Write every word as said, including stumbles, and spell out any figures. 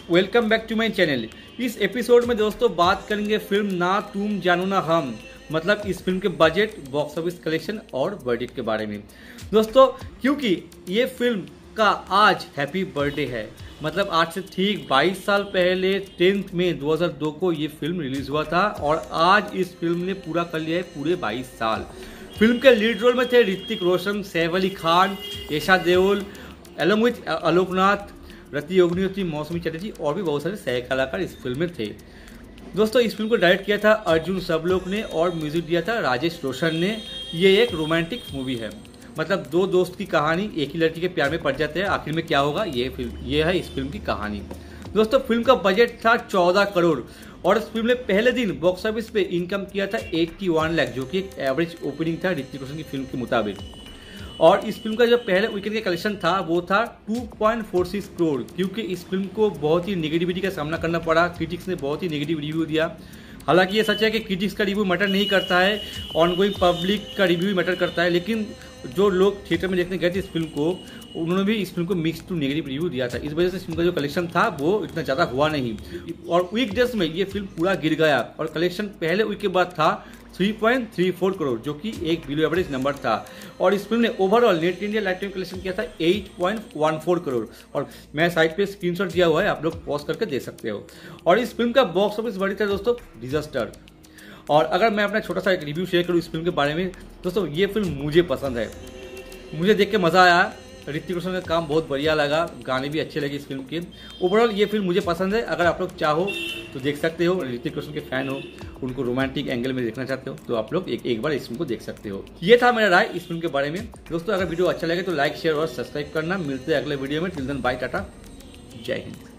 Welcome back to my channel. इस episode में दोस्तों बात करेंगे फिल्म ना तुम जानो ना हम, मतलब इस फिल्म के बजट, बॉक्स ऑफिस कलेक्शन और वर्डिक्ट के बारे में दोस्तों, क्योंकि ये फिल्म का आज हैप्पी बर्थडे है। मतलब आज से ठीक बाईस साल पहले टेंथ मई दो हज़ार दो को ये फिल्म रिलीज हुआ था और आज इस फिल्म ने पूरा कर लिया है पूरे बाईस साल। फिल्म के लीड रोल में थे ऋतिक रोशन, सैफ अली खान, ईशा देओल, अलॉन्ग विथ आलोकनाथ, रति अग्निहोत्री, मौसमी चटर्जी और भी बहुत सारे सह कलाकार इस फिल्म में थे। दोस्तों इस फिल्म को डायरेक्ट किया था अर्जुन सबलोक ने और म्यूजिक दिया था राजेश रोशन ने। ये एक रोमांटिक मूवी है, मतलब दो दोस्त की कहानी एक ही लड़की के प्यार में पड़ जाते हैं, आखिर में क्या होगा ये फिल्म ये है इस फिल्म की कहानी। दोस्तों फिल्म का बजट था चौदह करोड़ और इस फिल्म ने पहले दिन बॉक्स ऑफिस पे इनकम किया था इक्यासी लाख, जो कि एक एवरेज ओपनिंग था ऋतिक रोशन की फिल्म के मुताबिक। और इस फिल्म का जो पहले वीकेंड का कलेक्शन था वो था दो पॉइंट चार छह करोड़, क्योंकि इस फिल्म को बहुत ही नेगेटिविटी का सामना करना पड़ा। क्रिटिक्स ने बहुत ही नेगेटिव रिव्यू दिया। हालांकि ये सच है कि क्रिटिक्स का रिव्यू मैटर नहीं करता है, ऑनगोइंग पब्लिक का रिव्यू मैटर करता है, लेकिन जो लोग थिएटर में देखने गए थे इस फिल्म को, उन्होंने भी इस फिल्म को मिक्स टू नेगेटिव रिव्यू दिया था। इस वजह से इस फिल्म का जो कलेक्शन था वो इतना ज़्यादा हुआ नहीं और वीक डेज में ये फिल्म पूरा गिर गया और कलेक्शन पहले वीक के बाद था तीन पॉइंट तीन चार करोड़, जो कि एक बिलो एवरेज नंबर था। और इस फिल्म ने overall net India lifetime collection किया था आठ पॉइंट एक चार करोड़ और मैं साइट पे स्क्रीनशॉट दिया हुआ है, आप लोग पॉज करके देख सकते हो। और इस फिल्म का बॉक्स ऑफिस वर्डिक्ट है दोस्तों डिजास्टर। और अगर मैं अपना छोटा सा एक रिव्यू शेयर करूँ इस फिल्म के बारे में दोस्तों, ये फिल्म मुझे पसंद है, मुझे देख के मज़ा आया। ऋतिक रोशन का काम बहुत बढ़िया लगा, गाने भी अच्छे लगे इस फिल्म के। ओवरऑल ये फिल्म मुझे पसंद है। अगर आप लोग चाहो तो देख सकते हो, ऋतिक रोशन के फैन हो, उनको रोमांटिक एंगल में देखना चाहते हो तो आप लोग एक एक बार इस फिल्म को देख सकते हो। ये था मेरा राय इस फिल्म के बारे में। दोस्तों अगर वीडियो अच्छा लगे तो लाइक शेयर और सब्सक्राइब करना। मिलते हैं अगले वीडियो में। टिल देन बाय, टाटा, जय हिंद।